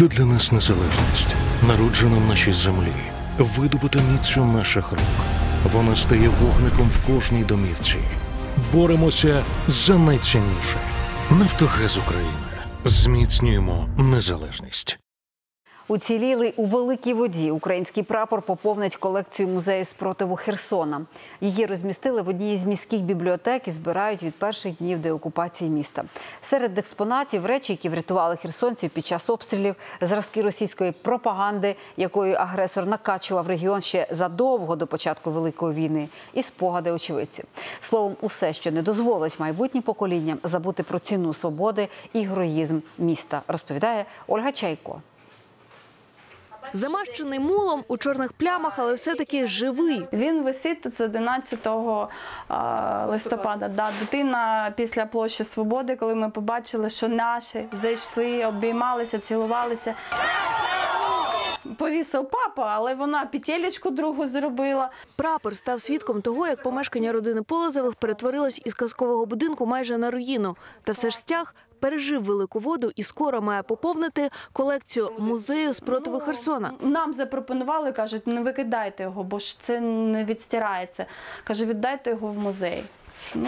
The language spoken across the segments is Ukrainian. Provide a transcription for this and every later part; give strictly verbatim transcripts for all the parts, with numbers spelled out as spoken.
Що для нас незалежність? Народжена в нашій землі, видобута міцю наших рук. Вона стає вогником в кожній домівці. Боремося за найцінніше. Нафтогаз України. Зміцнюємо незалежність. Уцілілий у великій воді український прапор поповнить колекцію музею спротиву Херсона. Її розмістили в одній з міських бібліотек і збирають від перших днів деокупації міста. Серед експонатів – речі, які врятували херсонців під час обстрілів, зразки російської пропаганди, якою агресор накачував регіон ще задовго до початку Великої війни, і спогади очевидців. Словом, усе, що не дозволить майбутнім поколінням забути про ціну свободи і героїзм міста, розповідає Ольга Чайко. Замащений мулом, у чорних плямах, але все-таки живий. Він висить з одинадцятого листопада. Да, дитина після площі Свободи, коли ми побачили, що наші зайшли, обіймалися, цілувалися. Повісив папа, але вона петелечку другу зробила. Прапор став свідком того, як помешкання родини Полозових перетворилось із казкового будинку майже на руїну. Та все ж стяг пережив велику воду і скоро має поповнити колекцію музею спротиву Херсона. Нам запропонували, кажуть, не викидайте його, бо ж це не відстирається. Каже, віддайте його в музей. Ну,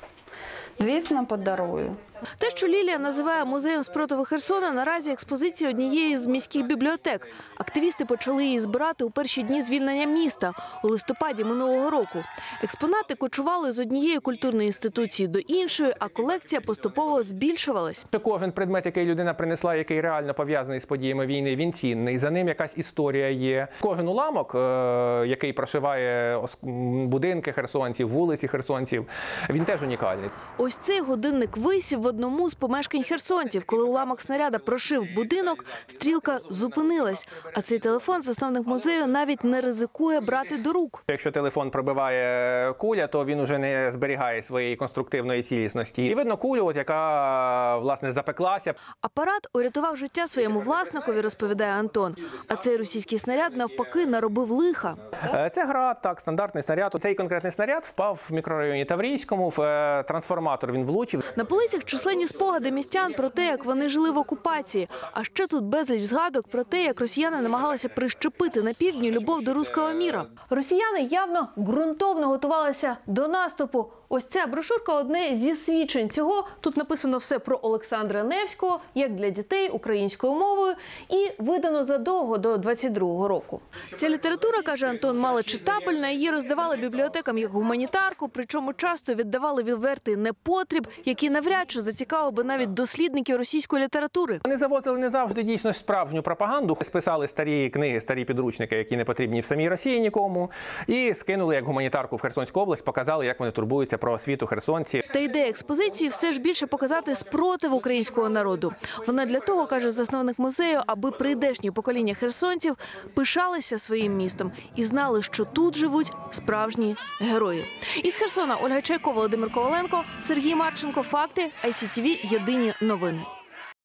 звісно, подарую. Те, що Лілія називає музеєм спротиву Херсона, наразі експозиція однієї з міських бібліотек. Активісти почали її збирати у перші дні звільнення міста, у листопаді минулого року. Експонати кочували з однієї культурної інституції до іншої, а колекція поступово збільшувалась. Кожен предмет, який людина принесла, який реально пов'язаний з подіями війни, він цінний. За ним якась історія є. Кожен уламок, який прошиває будинки херсонців, вулиці херсонців, він теж унікальний. Ось цей годинник висів в одному з помешкань херсонців. Коли уламок снаряда прошив будинок, стрілка зупинилась. А цей телефон засновник музею навіть не ризикує брати до рук. Якщо телефон пробиває куля, то він уже не зберігає своєї конструктивної цілісності. І видно кулю, от, яка, власне, запеклася. Апарат урятував життя своєму власникові, розповідає Антон. А цей російський снаряд, навпаки, наробив лиха. Це град, так, стандартний снаряд. Цей конкретний снаряд впав в мікрорайоні Таврійському, в трансформатор він влучив. На полицях численні спогади містян про те, як вони жили в окупації. А ще тут безліч згадок про те, як росіяни намагалися прищепити на півдні любов до руського міра. Росіяни явно ґрунтовно готувалися до наступу. Ось ця брошурка – одне зі свідчень цього. Тут написано все про Олександра Невського, як для дітей, українською мовою, і видано задовго до двадцять другого року. Ця література, каже Антон, малочитабельна, її роздавали бібліотекам як гуманітарку, причому часто віддавали відвертий непотріб, який навряд чи зацікавив би навіть дослідників російської літератури. Вони завозили не завжди дійсно справжню пропаганду, списали старі книги, старі підручники, які не потрібні в самій Росії нікому, і скинули як гуманітарку в Херсонську область, показали, як вони турбуються про освіту херсонців. Та ідея експозиції все ж більше показати спротив українського народу. Вона для того, каже засновник музею, аби прийдешні покоління херсонців пишалися своїм містом і знали, що тут живуть справжні герої. Із Херсона Ольга Чайко, Володимир Коваленко, Сергій Марченко. Факти. ай сі ті ві. Єдині новини.